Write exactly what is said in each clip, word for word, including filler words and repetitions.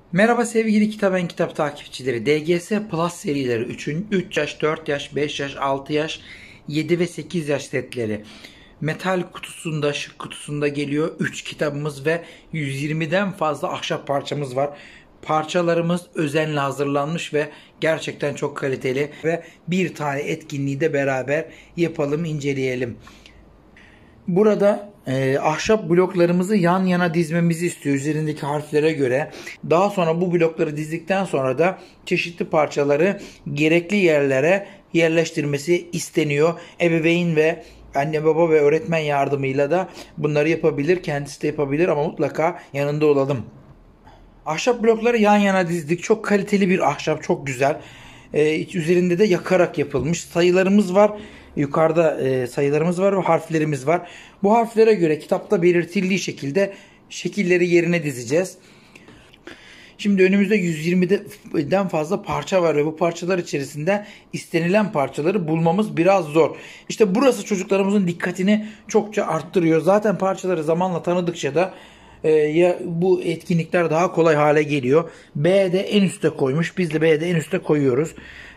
Merhaba sevgili Kitaben Kitap takipçileri. D G S Plus serileri üçün üç yaş, dört yaş, beş yaş, altı yaş, yedi ve sekiz yaş setleri. Metal kutusunda, şık kutusunda geliyor. üç kitabımız ve yüz yirmiden fazla ahşap parçamız var. Parçalarımız özenle hazırlanmış ve gerçekten çok kaliteli ve bir tane etkinliği de beraber yapalım, inceleyelim. Burada e, ahşap bloklarımızı yan yana dizmemizi istiyor üzerindeki harflere göre. Daha sonra bu blokları dizdikten sonra da çeşitli parçaları gerekli yerlere yerleştirmesi isteniyor. Ebeveyn ve anne baba ve öğretmen yardımıyla da bunları yapabilir. Kendisi de yapabilir ama mutlaka yanında olalım. Ahşap blokları yan yana dizdik. Çok kaliteli bir ahşap, çok güzel. Ee, üzerinde de yakarak yapılmış. Sayılarımız var. Yukarıda e, sayılarımız var ve harflerimiz var. Bu harflere göre kitapta belirtildiği şekilde şekilleri yerine dizeceğiz. Şimdi önümüzde yüz yirmiden fazla parça var ve bu parçalar içerisinde istenilen parçaları bulmamız biraz zor. İşte burası çocuklarımızın dikkatini çokça arttırıyor. Zaten parçaları zamanla tanıdıkça da e, ya bu etkinlikler daha kolay hale geliyor. B'de en üste koymuş. Biz de B'de en üste koyuyoruz.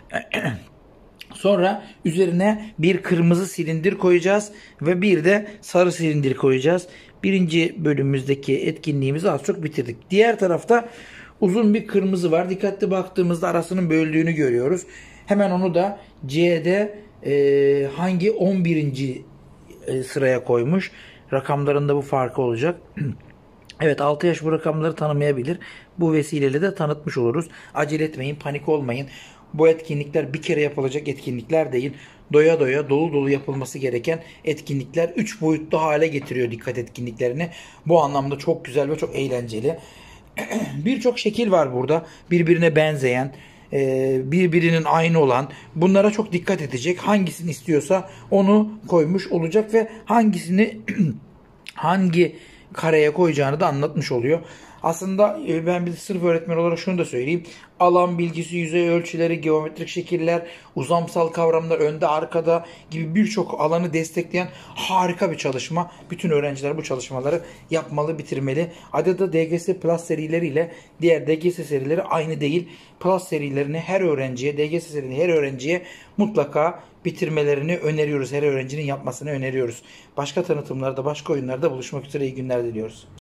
Sonra üzerine bir kırmızı silindir koyacağız ve bir de sarı silindir koyacağız. Birinci bölümümüzdeki etkinliğimizi az çok bitirdik. Diğer tarafta uzun bir kırmızı var. Dikkatli baktığımızda arasının böldüğünü görüyoruz. Hemen onu da C'de e, hangi on birinci E, sıraya koymuş. Rakamlarında bu farkı olacak. Evet, altı yaş bu rakamları tanımayabilir. Bu vesileyle de tanıtmış oluruz. Acele etmeyin, panik olmayın. Bu etkinlikler bir kere yapılacak etkinlikler değil. Doya doya dolu dolu yapılması gereken etkinlikler. Üç boyutlu hale getiriyor dikkat etkinliklerini. Bu anlamda çok güzel ve çok eğlenceli. Birçok şekil var burada. Birbirine benzeyen, e, birbirinin aynı olan. Bunlara çok dikkat edecek. Hangisini istiyorsa onu koymuş olacak ve hangisini hangi kareye koyacağını da anlatmış oluyor. Aslında e, ben bir sırf öğretmen olarak şunu da söyleyeyim. Alan bilgisi, yüzey ölçüleri, geometrik şekiller, uzamsal kavramlar önde arkada gibi birçok alanı destekleyen harika bir çalışma. Bütün öğrenciler bu çalışmaları yapmalı, bitirmeli. Adada D G S Plus serileriyle diğer D G S serileri aynı değil. Plus serilerini her öğrenciye, D G S serilerini her öğrenciye mutlaka bitirmelerini öneriyoruz. Her öğrencinin yapmasını öneriyoruz. Başka tanıtımlarda, başka oyunlarda buluşmak üzere, iyi günler diliyoruz.